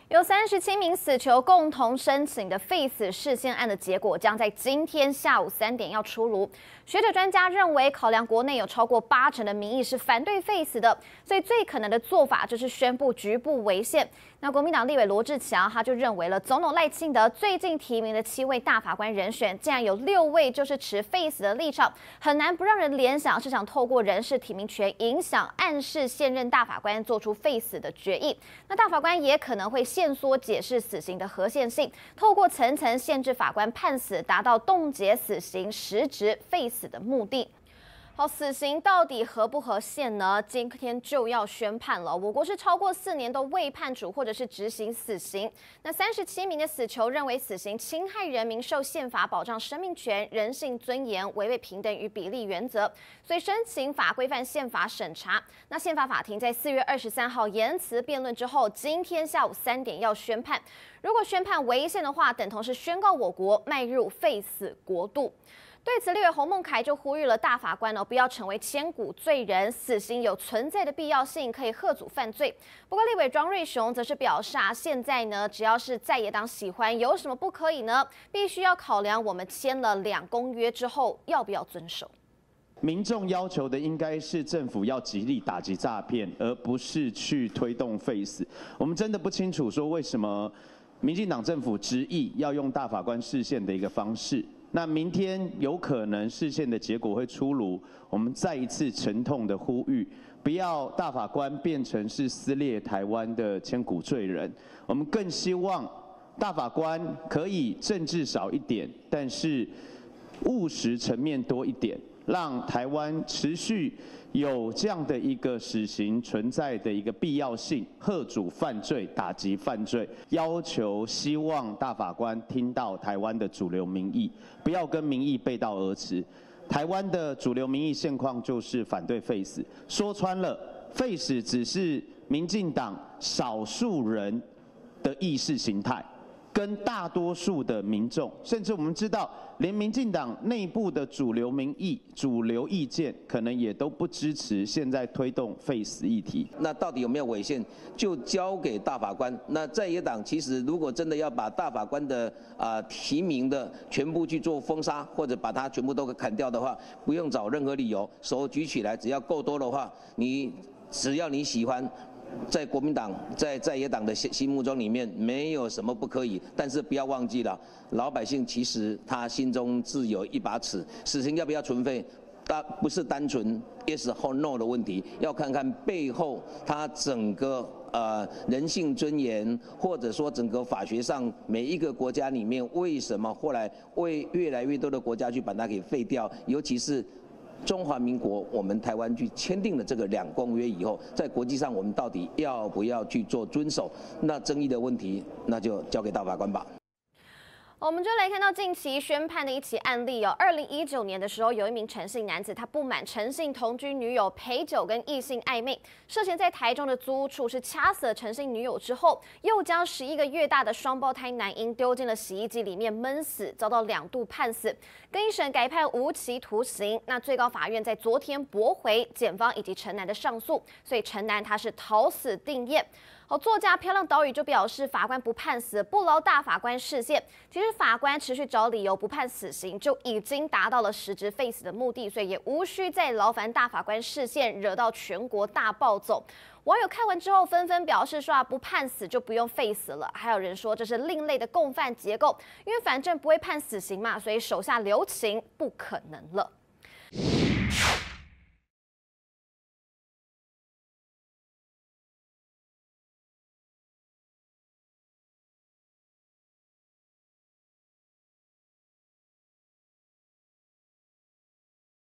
有37名死囚共同申请的废死释宪案的结果，将在今天下午3点要出炉。学者专家认为，考量国内有超过80%的民意是反对废死的，所以最可能的做法就是宣布局部违宪。那国民党立委罗志强他就认为了，总统赖清德最近提名的7位大法官人选，竟然有6位就是持废死的立场，很难不让人联想是想透过人事提名权影响、暗示现任大法官做出废死的决议。那大法官也可能会限缩解释死刑的合宪性，透过层层限制法官判死，达到冻结死刑、实质废死的目的。好，死刑到底合不合宪呢？今天就要宣判了。我国是超过4年都未判处或者是执行死刑。那37名的死囚认为死刑侵害人民受宪法保障生命权、人性尊严，违背平等与比例原则，所以申请法规范宪法审查。那宪法法庭在4月23号言辞辩论之后，今天下午3点要宣判。如果宣判违宪的话，等同是宣告我国迈入废死国度。对此，立委洪孟楷就呼吁了大法官不要成为千古罪人，死刑有存在的必要性，可以吓阻犯罪。不过，立委庄瑞雄则是表示现在呢，只要是在野党喜欢，有什么不可以呢？必须要考量我们签了2公约之后要不要遵守。 民众要求的应该是政府要极力打击诈骗，而不是去推动废死。我们真的不清楚说为什么民进党政府执意要用大法官释宪的一个方式。那明天有可能释宪的结果会出炉，我们再一次沉痛的呼吁，不要大法官变成是撕裂台湾的千古罪人。我们更希望大法官可以政治少一点，但是务实层面多一点，让台湾持续有这样的一个死刑存在的一个必要性，吓阻犯罪、打击犯罪，希望大法官听到台湾的主流民意，不要跟民意背道而驰。台湾的主流民意现况就是反对废死，说穿了，废死只是民进党少数人的意识形态。跟大多数的民众，甚至我们知道，连民进党内部的主流民意、主流意见，可能也都不支持现在推动废死议题。 那到底有没有违宪，就交给大法官。那在野党其实如果真的要把大法官的提名的全部去做封杀，或者把它全部都砍掉的话，不用找任何理由，手举起来，只要够多的话，只要你喜欢。在国民党在野党的心目中里面没有什么不可以，但是不要忘记了，老百姓其实他心中自有一把尺，死刑要不要存废，不是单纯 yes or no 的问题，要看看背后他整个人性尊严，或者说整个法学上每一个国家里面为什么后来为越来越多的国家去把它给废掉，尤其是。中华民国，我们台湾去签订了这个2公约以后，在国际上我们到底要不要去做遵守？那争议的问题，那就交给大法官吧。 我们就来看到近期宣判的一起案例2019年的时候，有一名陈姓男子，他不满陈姓同居女友陪酒跟异性暧昧，涉嫌在台中的租屋处是掐死了陈姓女友之后，又将11个月大的双胞胎男婴丢进了洗衣机里面闷死，遭到2度判死，更一审改判无期徒刑。那最高法院在昨天驳回检方以及陈男的上诉，所以陈男他是讨死定谳。作家漂亮岛屿就表示，法官不判死，不劳大法官释宪。其实法官持续找理由不判死刑，就已经达到了实质废死的目的，所以也无需再劳烦大法官释宪，惹到全国大暴走。网友看完之后纷纷表示说不判死就不用废死了，还有人说这是另类的共犯结构，因为反正不会判死刑嘛，所以手下留情不可能了。